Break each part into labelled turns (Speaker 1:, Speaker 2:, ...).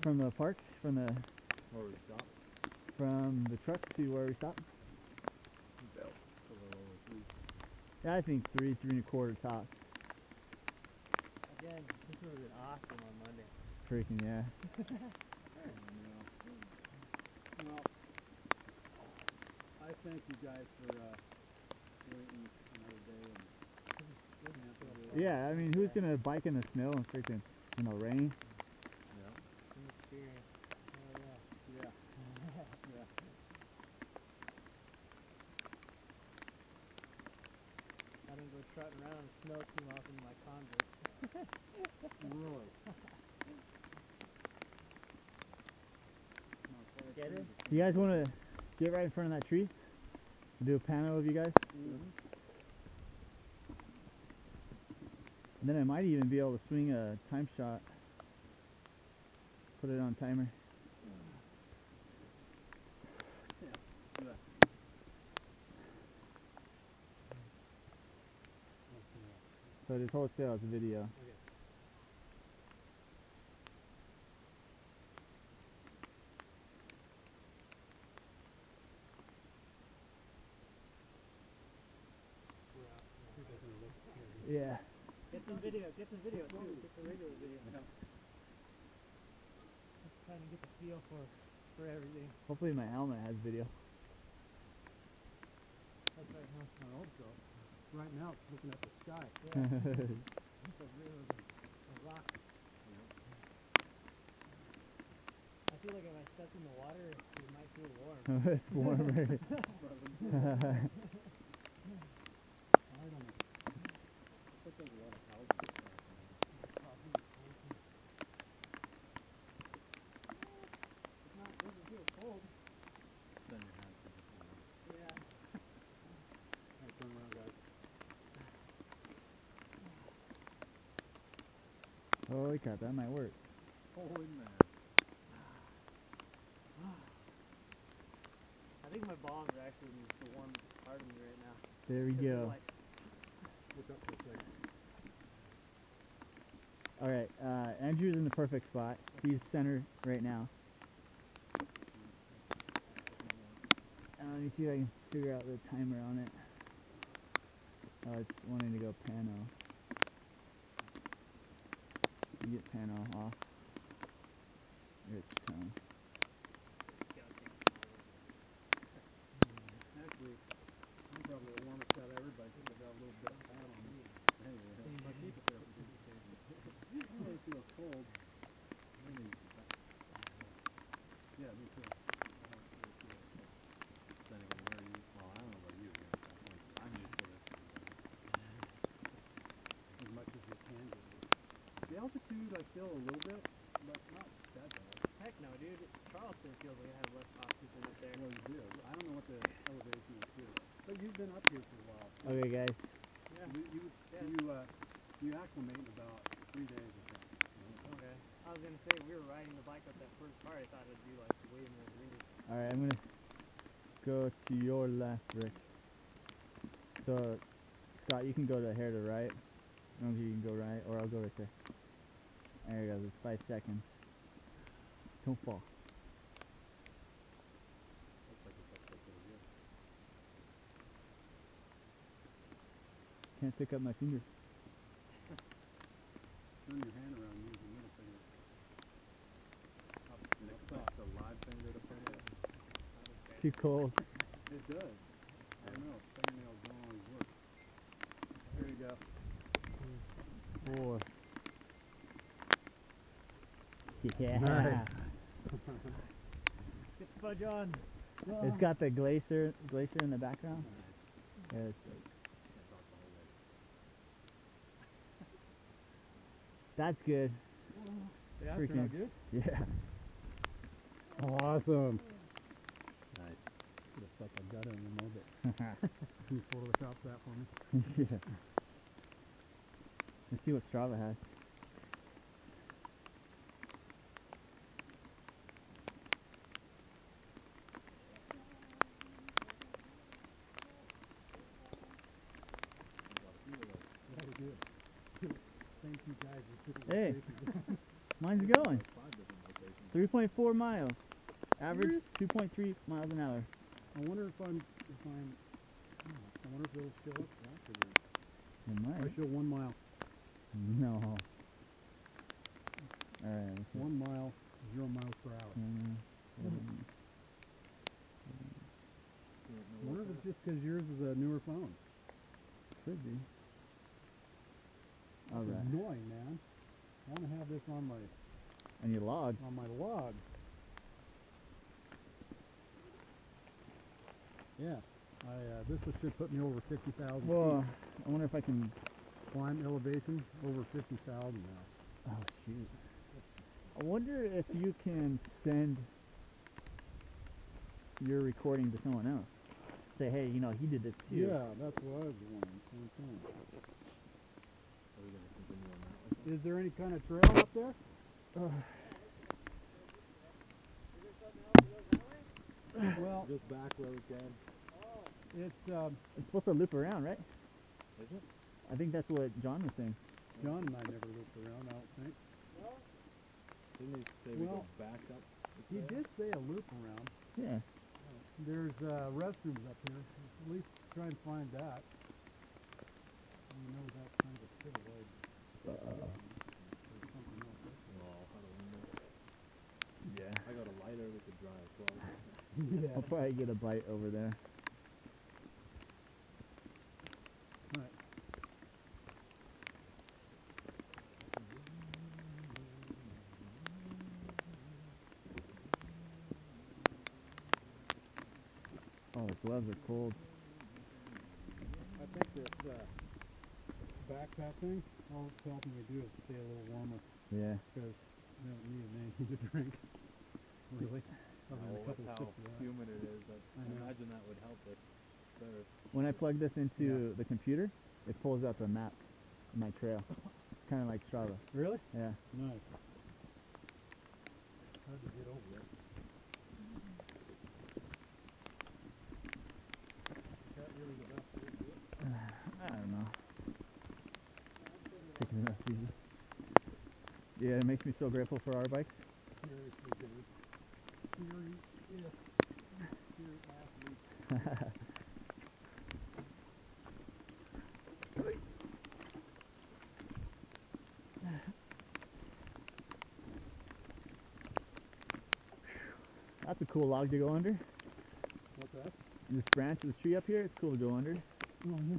Speaker 1: from the park, from the
Speaker 2: Where we stop?
Speaker 1: from the truck to where we stopped?
Speaker 2: About a little over 3.
Speaker 1: Yeah, I think 3.25 tops.
Speaker 3: Again, this would have been awesome on Monday.
Speaker 1: Freaking yeah.
Speaker 2: Well, I thank you guys for waiting another day and
Speaker 1: Yeah, I mean, who's gonna bike in the snow and freaking in the rain?
Speaker 3: Some experience. Oh yeah.
Speaker 2: yeah.
Speaker 3: I didn't go trotting around in the snow too often in my Converse.
Speaker 2: Really?
Speaker 3: Get it?
Speaker 1: You guys want to get right in front of that tree? Do a panel of you guys? And then I might even be able to swing a time shot. Put it on timer. So this whole sale is a video.
Speaker 3: Okay.
Speaker 1: Yeah.
Speaker 3: Get some video too. Get the regular video. Just trying to get the feel for everything.
Speaker 1: Hopefully my helmet has video.
Speaker 3: That's right, huh?
Speaker 2: I hope so. Right now it's looking at the sky.
Speaker 3: Yeah. It's a real a rock. I feel like if I stepped in the water, it might feel warm.
Speaker 1: It's warmer.
Speaker 2: I don't know. Looks like a lot of houses. It doesn't feel cold. Then your hands can be warm.
Speaker 3: Yeah.
Speaker 2: Alright, turn around, guys.
Speaker 1: Holy crap, that might work.
Speaker 2: Holy man.
Speaker 3: I think my balls are actually the warm part of me right now.
Speaker 1: There we go.
Speaker 3: Like,
Speaker 2: Look up for a second.
Speaker 1: Alright, Andrew's in the perfect spot. He's center right now. Let me see if I can figure out the timer on it. Oh, it's wanting to go pano. Get pano off. It's tone.
Speaker 2: Actually, I'm probably the warmest out of everybody because I got a little bit of fat on me. Anyway, I keep it there for good occasion. I don't really feel cold. Maybe. Yeah, me too. I don't really feel cold. Depending on where you, well, I don't know about you, I'm used to this. As much as you can do. The altitude, I feel a little bit, but not that bad.
Speaker 3: heck no, dude. Charleston feels like it has less oxygen up there.
Speaker 2: Well, you do. I don't know what the elevation is too. But you've been up here for a while. So
Speaker 1: Okay, guys.
Speaker 3: Yeah.
Speaker 2: You acclimate in about 3 days or something.
Speaker 3: Okay. I was gonna say we were riding the bike up that first part. I thought it'd be like way more windy.
Speaker 1: Alright, I'm gonna go to your left, Rick. So, Scott, you can go to here to right. I don't know if you can go right, or I'll go right there. There you go, there's 5 seconds. Don't fall.
Speaker 2: Looks like it's up there pretty good.
Speaker 1: Can't pick up my finger.
Speaker 2: Turn your hand around and use your middle finger. That's the live finger to put it.
Speaker 1: Too cold.
Speaker 2: It does. I don't know. Fingernails don't always work. There you go.
Speaker 1: 4. Yeah.
Speaker 2: Nice.
Speaker 3: Get the fudge on.
Speaker 1: It's got the glacier in the background. Yeah, it's that's good.
Speaker 2: Yeah,
Speaker 1: Freaking-
Speaker 2: turned out good.
Speaker 1: Yeah.
Speaker 2: Awesome. Nice. Could have stuck my gut in a little bit. Can you Photoshop that for me?
Speaker 1: Yeah. Let's see what Strava has.
Speaker 2: Very good. Thank you guys.
Speaker 1: Hey. Mine's going.
Speaker 2: 5 different locations.
Speaker 1: 3.4 miles. Average
Speaker 2: Serious?
Speaker 1: 2.3 miles an hour.
Speaker 2: I wonder if I'm, I wonder if it'll show up after this.
Speaker 1: It
Speaker 2: I
Speaker 1: might.
Speaker 2: show 1 mile.
Speaker 1: No. Alright, let's see.
Speaker 2: 1 mile, 0 miles per hour. I wonder if it's just because yours is a newer phone.
Speaker 1: Could be.
Speaker 2: That's
Speaker 1: Alright.
Speaker 2: annoying, man. I want to have this on my
Speaker 1: And you log.
Speaker 2: log. Yeah. This should put me over 50,000
Speaker 1: Well,
Speaker 2: feet.
Speaker 1: I wonder if I can.
Speaker 2: Climb elevation over 50,000 now.
Speaker 1: Oh shoot. I wonder if you can send your recording to someone else. Say, hey, you know, he did this too.
Speaker 2: Yeah, that's what I was wondering. Same thing.
Speaker 4: Are we going to continue on that one?
Speaker 2: Is there any kind of trail up there? Well,
Speaker 4: Just back where we can.
Speaker 2: it's
Speaker 1: It's supposed to loop around, right?
Speaker 4: Is it?
Speaker 1: I think that's what John was saying.
Speaker 2: John and I never looped around, I don't think.
Speaker 4: Didn't he say we
Speaker 2: Well,
Speaker 4: go back up? the
Speaker 2: He
Speaker 4: trail?
Speaker 2: did say a loop around.
Speaker 1: Yeah.
Speaker 2: There's restrooms up here. At least try and find that. You know that's kind of a civilized. There's something else up
Speaker 4: Well, how do we know?
Speaker 1: Yeah.
Speaker 4: I got a lighter we could drive 12.
Speaker 2: there.
Speaker 1: I'll probably get a bite over there.
Speaker 2: Right.
Speaker 1: Oh, the gloves are cold.
Speaker 2: I think this backpack thing, all it's helping me do is stay a little warmer
Speaker 1: Yeah.
Speaker 2: because I don't need anything to drink. Really. Other than a
Speaker 4: Oh,
Speaker 2: couple
Speaker 4: with
Speaker 2: of
Speaker 4: how
Speaker 2: sips of that.
Speaker 4: humid it is.
Speaker 2: I
Speaker 4: I
Speaker 2: know.
Speaker 4: imagine that would help it better.
Speaker 1: When I plug this into
Speaker 2: Yeah.
Speaker 1: the computer, it pulls up a map of my trail. Kind of like Strava.
Speaker 2: Really?
Speaker 1: Yeah.
Speaker 2: Nice. Hard to get over there. Is that really the best way to do it?
Speaker 1: I don't know. Taking it up easy. Yeah, it makes me so grateful for our bikes.
Speaker 2: Seriously, dude. Serious. Serious athlete. That's a cool log to go under. What's that?
Speaker 1: This branch of the tree up here, it's cool to go under.
Speaker 2: Oh, yeah.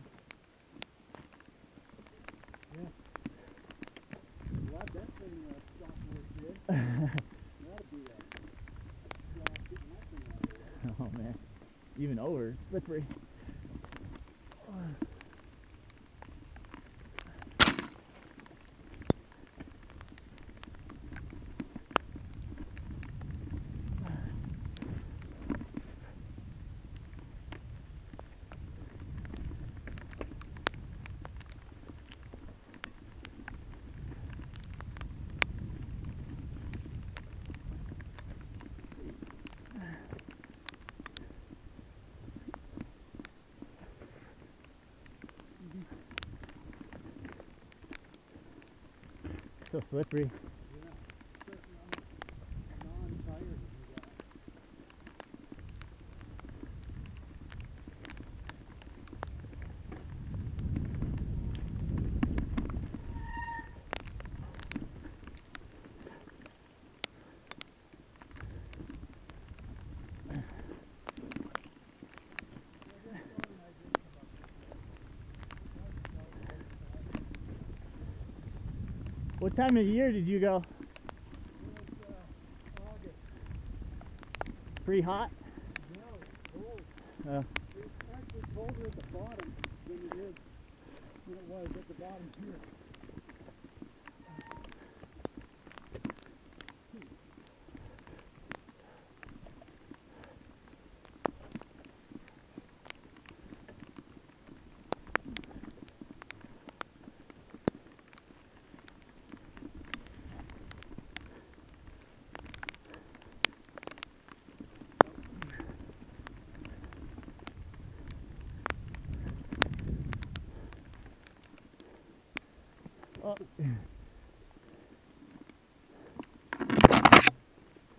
Speaker 2: Yeah. Glad that thing stopped where it did. That'd be a job getting that thing out of the way.
Speaker 1: Oh man. Even over, slippery. So slippery.
Speaker 2: Yeah. Especially on the non-tires that you got.
Speaker 1: What time of year did you go?
Speaker 2: It was August.
Speaker 1: Pretty hot?
Speaker 2: No, cold. It's actually colder at the bottom than it is than it was at the bottom here.
Speaker 1: Oh.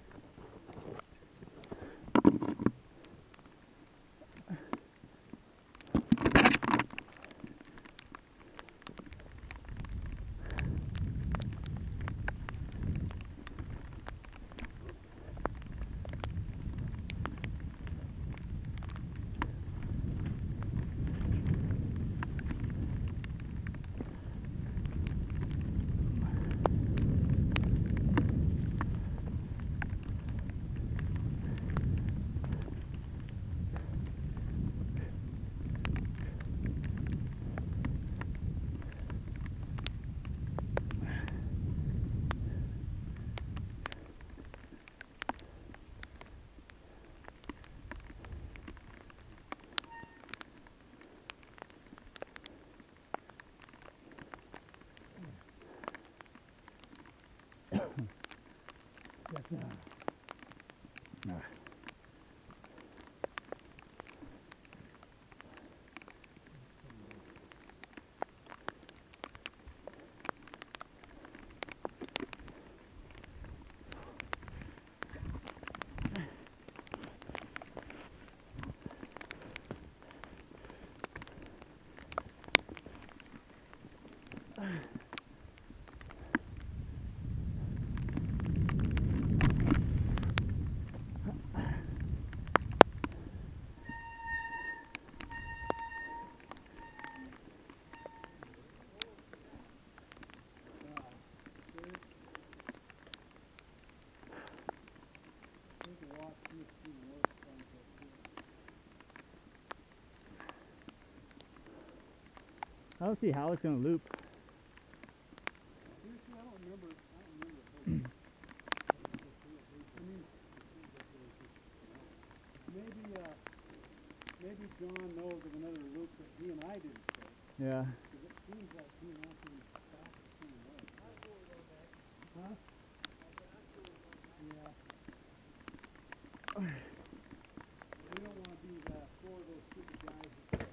Speaker 1: I don't see how it's gonna loop.
Speaker 2: Seriously, I don't remember. Maybe John knows of another loop that he and I didn't take.
Speaker 1: Yeah.
Speaker 2: Because it seems like he wants to stop the same way. Huh? Yeah. We don't want to be four of those stupid guys that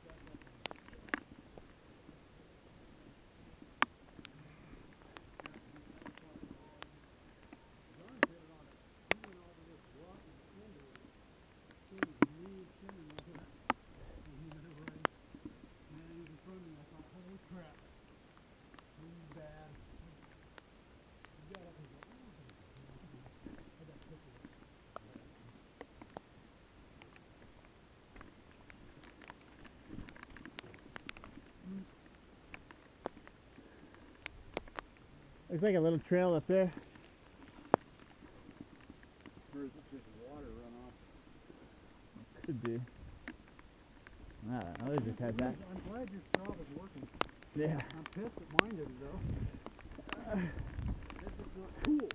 Speaker 2: John did it on it. He went over this block and into it. He was me sitting there. And he went over and man, he was in front of me. I thought, holy crap. This is bad. He got up and said, I got sick of it.
Speaker 1: Looks like a little trail up there.
Speaker 2: Or is it just water runoff?
Speaker 1: Could be. I don't know, they just had that.
Speaker 2: I'm glad your straw was working.
Speaker 1: Yeah.
Speaker 2: I'm pissed that mine didn't though. This is not cool.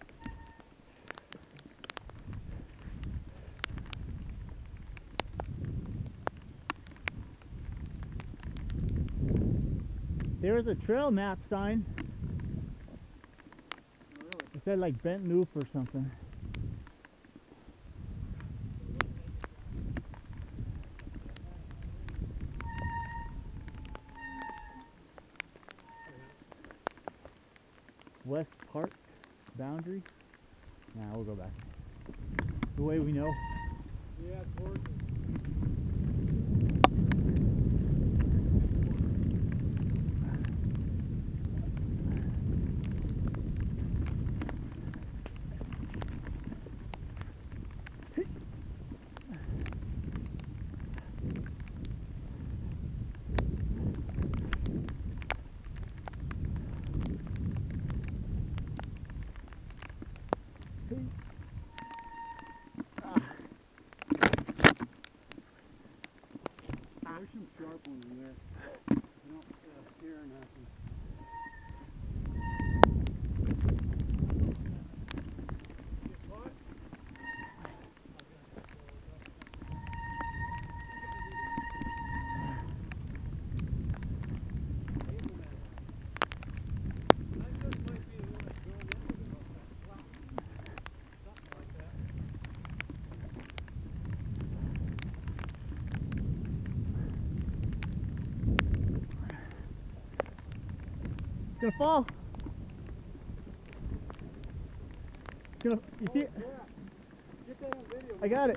Speaker 1: There was a trail map sign.
Speaker 2: Really?
Speaker 1: It said like Bent Loop or something. West Park boundary. Nah, we'll go back. The way we know.
Speaker 2: Yeah, towards it. There's some sharp ones in there. You don't hear nothing.
Speaker 1: It's gonna fall. It's gonna, you see it?
Speaker 2: Get that on video.
Speaker 1: I got it.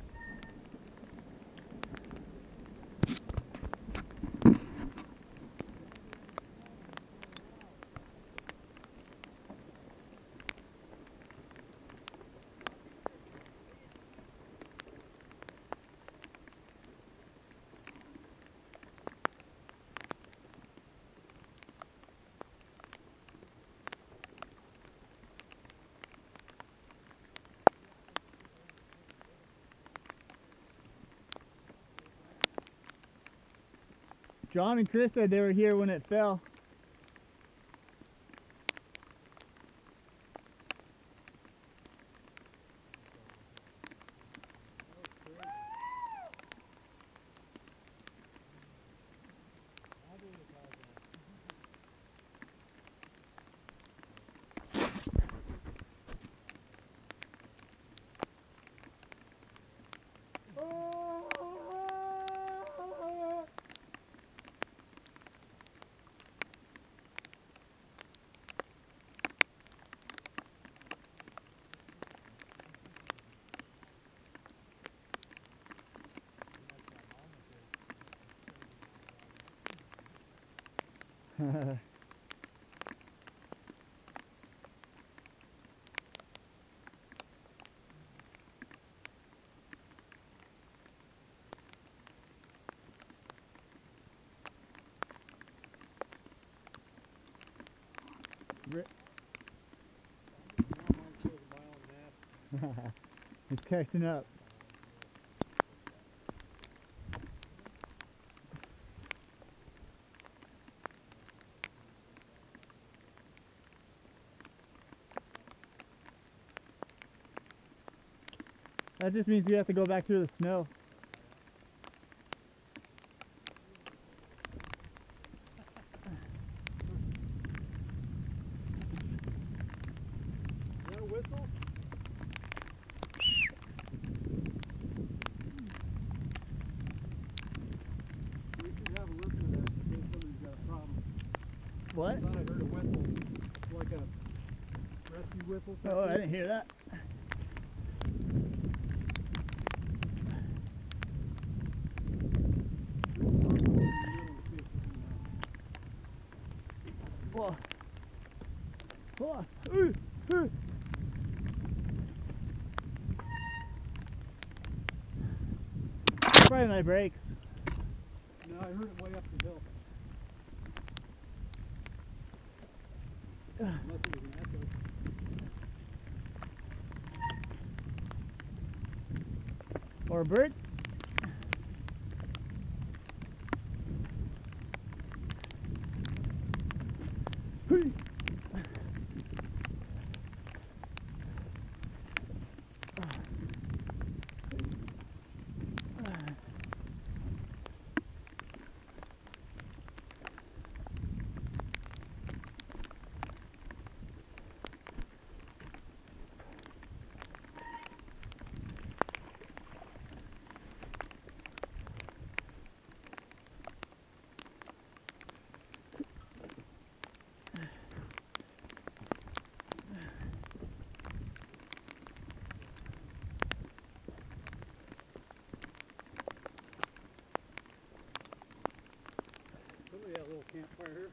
Speaker 1: John and Chris said they were here when it fell. It's catching up. That just means you have to go back through the snow.
Speaker 2: Is that a whistle? We should have a listen to that in case somebody's got a problem.
Speaker 1: What?
Speaker 2: I thought I heard a whistle. It's like a rescue whistle.
Speaker 1: Oh, I didn't hear that. Whoa. Whoa. Ooh. Ooh. Probably my brakes.
Speaker 2: No, I heard it way up the hill. Unless it was an echo.
Speaker 1: Or a bird. Hey.
Speaker 2: Somebody had a little campfire.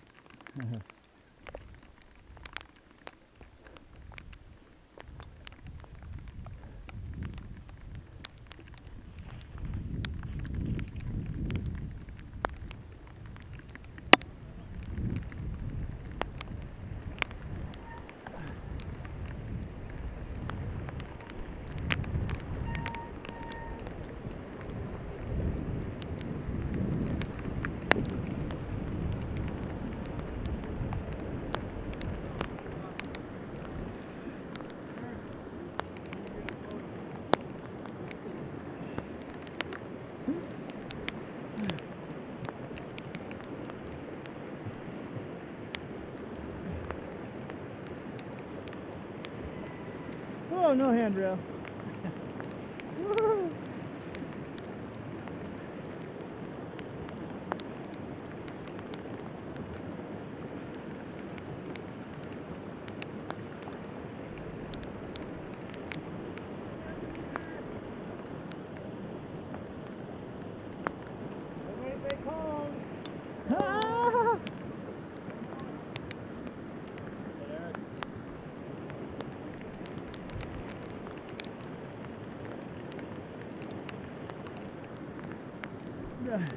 Speaker 1: Oh, no handrail. Woo.
Speaker 3: Everybody stay calm.
Speaker 1: Ah. Yeah.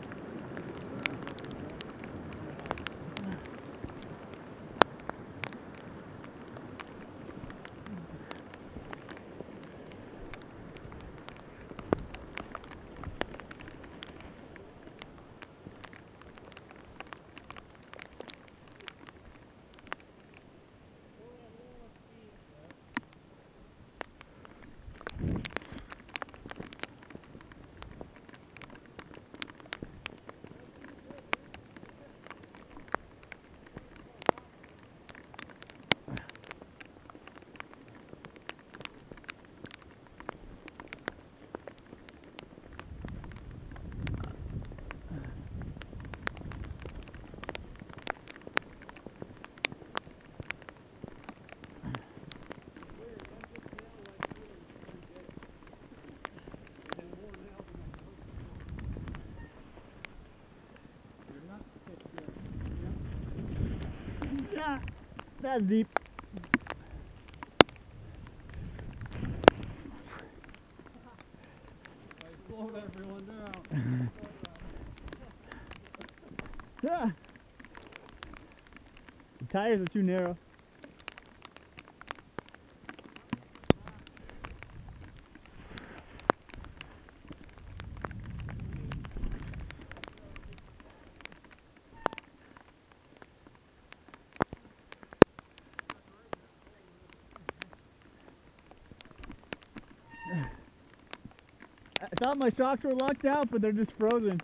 Speaker 1: Yeah. That's deep.
Speaker 2: I slowed everyone down.
Speaker 1: Ah. The tires are too narrow. thought my shocks were locked out, but they're just frozen.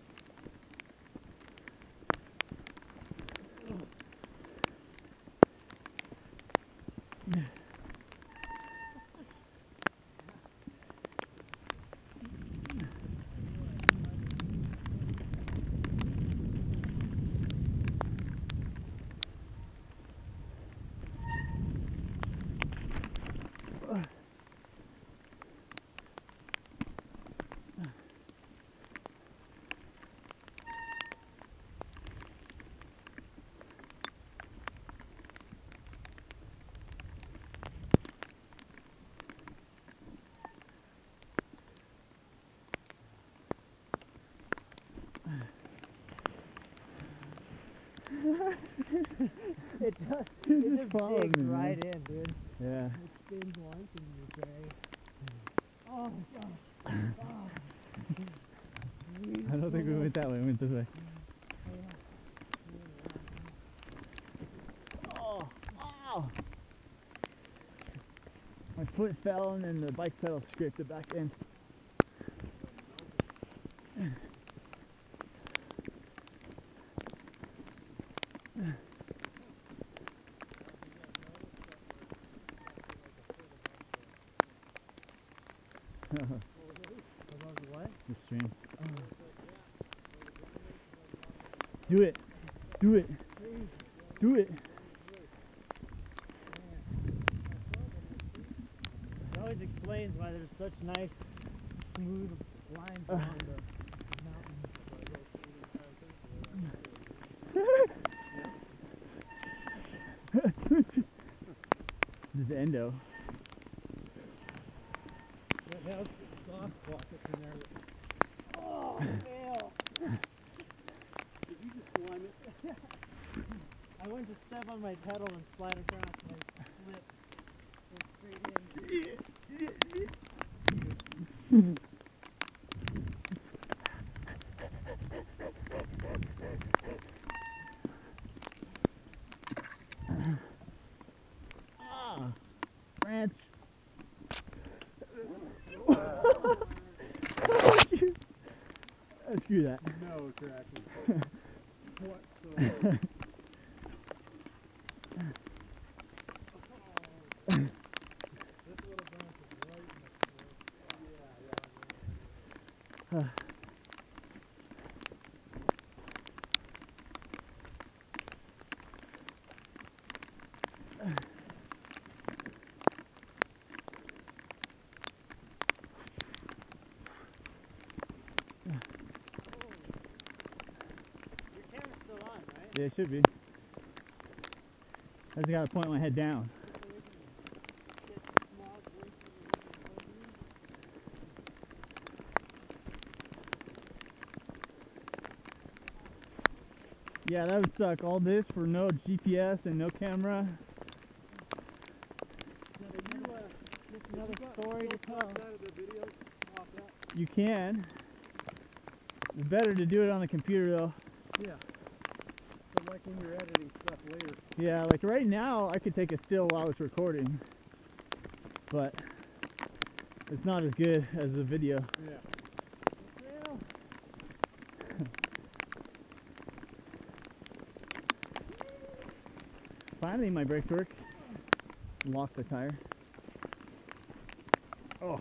Speaker 3: It just
Speaker 1: followed
Speaker 3: digs
Speaker 1: me, man.
Speaker 3: right in, dude.
Speaker 1: Yeah.
Speaker 2: It spins once and you say, oh gosh.
Speaker 1: I don't think we went that way. We went this way. Oh, wow! My foot fell and then the bike pedal scraped it back in.
Speaker 2: About the what?
Speaker 1: The stream. Do it. Do it. Do it.
Speaker 3: It always explains why there's such nice, smooth lines around the mountain.
Speaker 1: Just endo.
Speaker 2: It has soft pockets in there.
Speaker 3: Oh, hell.
Speaker 2: Did you just climb it?
Speaker 3: I went to step on my pedal and slide across and I slipped. Went straight in.
Speaker 1: Ah, branch. Screw that.
Speaker 2: No tracking. Whatsoever. This little branch is right next to it. Yeah.
Speaker 3: Your camera's still on, right?
Speaker 1: Yeah, it should be. I just gotta point my head down. Yeah, that would suck. All this for no GPS and no camera.
Speaker 3: Just another story to tell.
Speaker 1: You can. It's better to do it on the computer though.
Speaker 2: Yeah. But like when you're editing stuff later.
Speaker 1: Yeah, like right now I could take a still while it's recording. But it's not as good as the video.
Speaker 2: Yeah.
Speaker 1: Finally my brakes work. Lock the tire. Oh.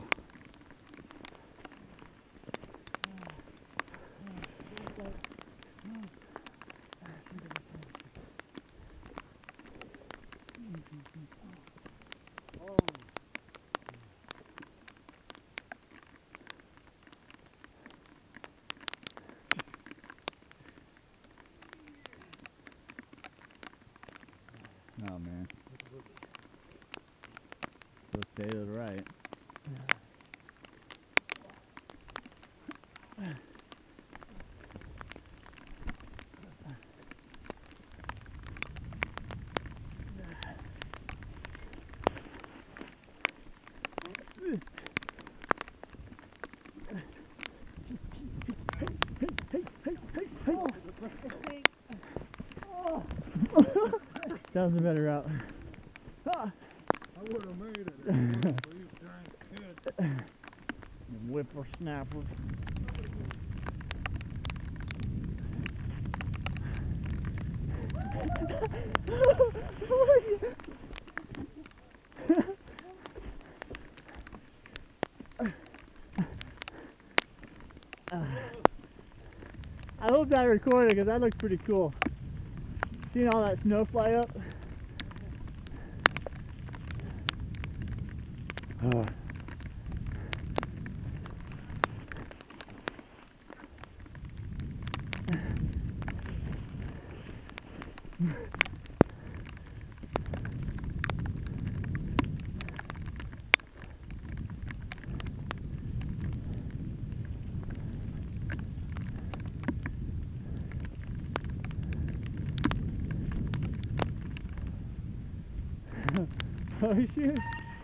Speaker 1: Oh man. So stay to the right. That was a better route. Ah.
Speaker 2: I would have made it. If it wasn't for you giant kids.
Speaker 1: Whippersnappers. I hope that recorded because that looks pretty cool. Seeing all that snow fly up. Oh shoot.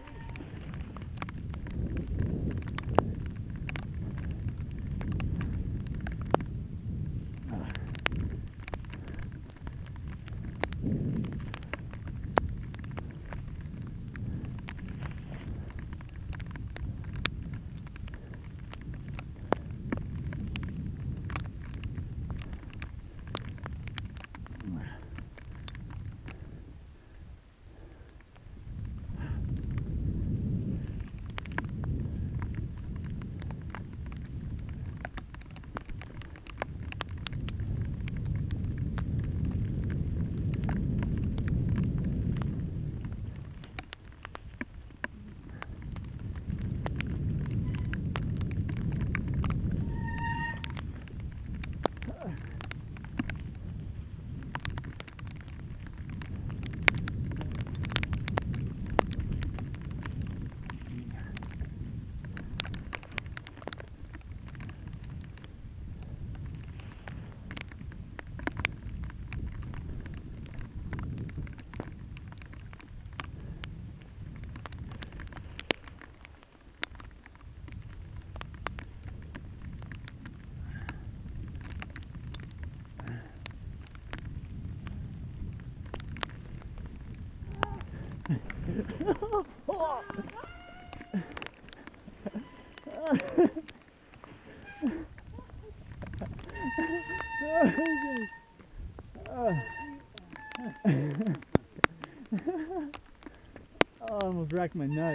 Speaker 1: Oh, I almost wrecked my nuts.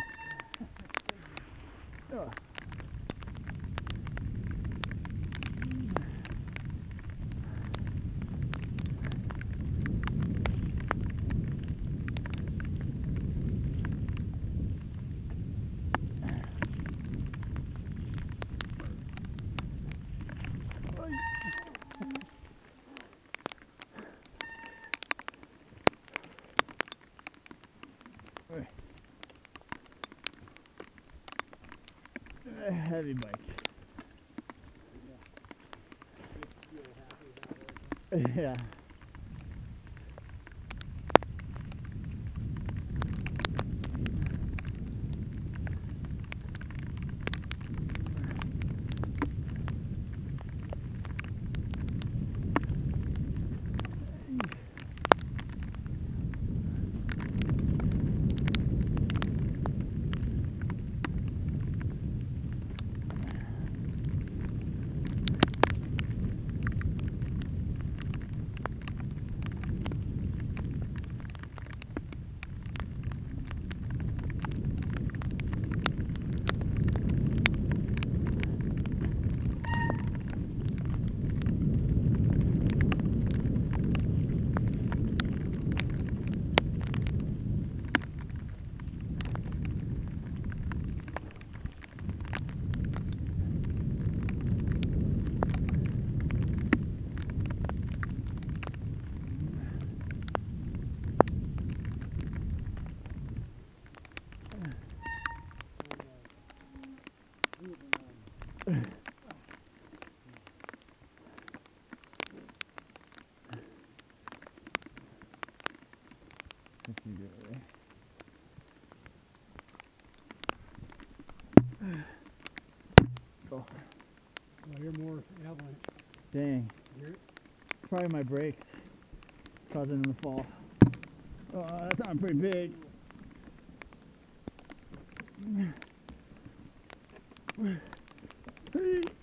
Speaker 1: Heavy bike. Yeah. Oh,
Speaker 2: you're more avalanche.
Speaker 1: dang.
Speaker 2: Hear it?
Speaker 1: Probably my brakes causing them to fall. Oh, that sounded pretty big.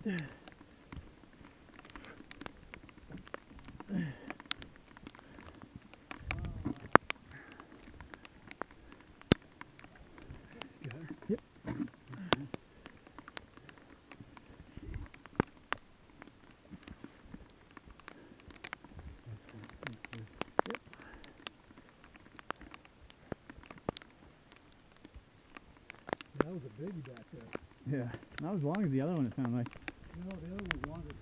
Speaker 1: Yep.
Speaker 2: That was a biggie back there.
Speaker 1: Yeah. Not as long as the other one, it sounded like.
Speaker 2: No, the other one's longer.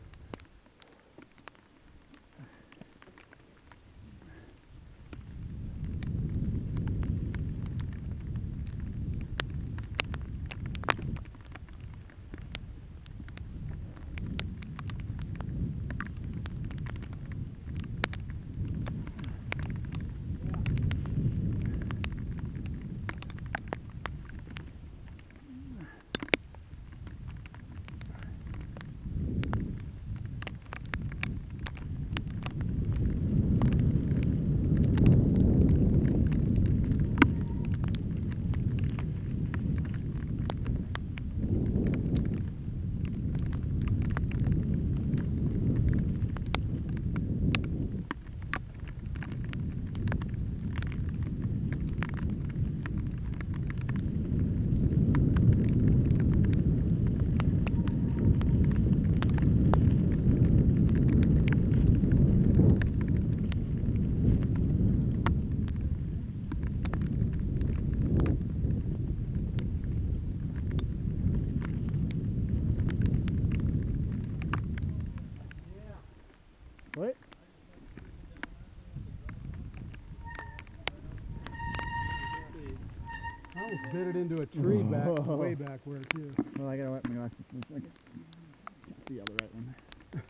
Speaker 1: What?
Speaker 2: I almost bit it into a tree back, way back where too.
Speaker 1: Well, I gotta wipe my glasses. One second. Can't see all the right one.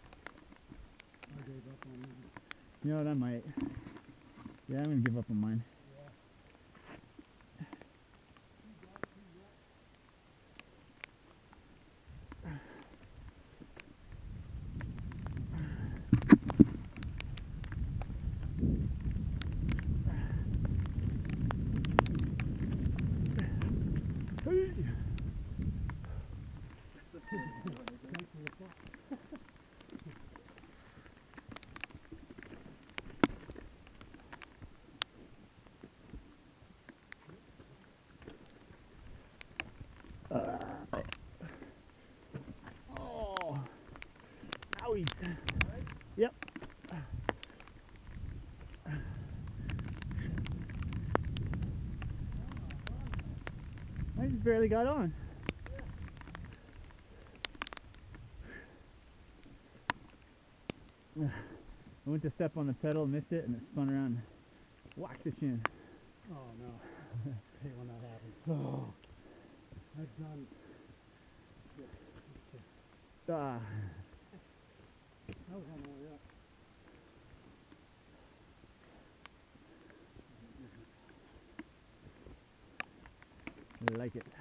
Speaker 2: I gave up on it.
Speaker 1: You know what, I might. Yeah, I'm gonna give up on mine. Oh, owie. Yep. I just barely got on. I went to step on the pedal, missed it, and it spun around and whacked the shin.
Speaker 2: Oh no. I hate when that happens. Oh. I've done.
Speaker 1: Ah.
Speaker 2: I was on the way up.
Speaker 1: I like it.